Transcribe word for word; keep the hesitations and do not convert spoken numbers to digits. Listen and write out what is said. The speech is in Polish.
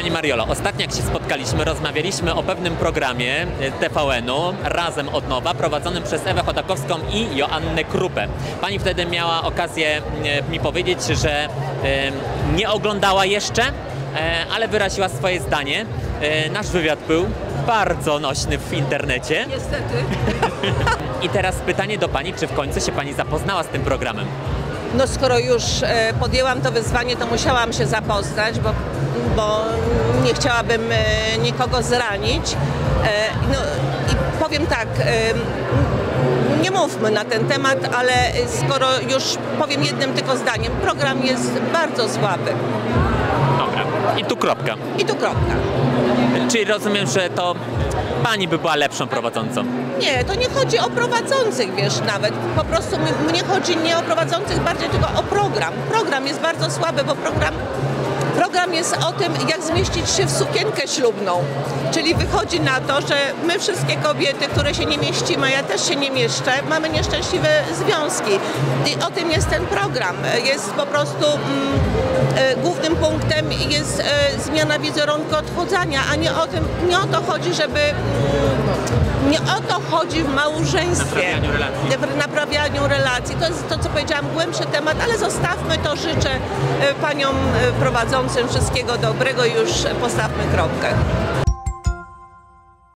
Pani Mariolo, ostatnio jak się spotkaliśmy, rozmawialiśmy o pewnym programie T V N-u, Razem od nowa, prowadzonym przez Ewę Chodakowską i Joannę Krupę. Pani wtedy miała okazję mi powiedzieć, że nie oglądała jeszcze, ale wyraziła swoje zdanie. Nasz wywiad był bardzo nośny w internecie. Niestety. I teraz pytanie do Pani, czy w końcu się Pani zapoznała z tym programem? No skoro już e, podjęłam to wyzwanie, to musiałam się zapoznać, bo, bo nie chciałabym e, nikogo zranić. E, no i powiem tak, e, nie mówmy na ten temat, ale skoro już powiem jednym tylko zdaniem, program jest bardzo słaby. Dobra, i tu kropka. I tu kropka. Czyli rozumiem, że to Pani by była lepszą prowadzącą. Nie, to nie chodzi o prowadzących, wiesz, nawet. Po prostu mnie chodzi nie o prowadzących, bardziej tylko o program. Program jest bardzo słaby, bo program, program jest o tym, jak zmieścić się w sukienkę ślubną. Czyli wychodzi na to, że my wszystkie kobiety, które się nie mieścimy, ja też się nie mieszczę, mamy nieszczęśliwe związki. I o tym jest ten program. Jest po prostu mm, e, głównym punktem jest e, zmiana wizerunku odchudzania, a nie o tym, nie o to chodzi, żeby mm, nie o to chodzi w małżeństwie. Naprawianiu relacji. W naprawianiu relacji. To jest to, co powiedziałam, głębszy temat, ale zostawmy to. Życzę e, paniom e, prowadzącym wszystkiego dobrego i już postawmy kropkę.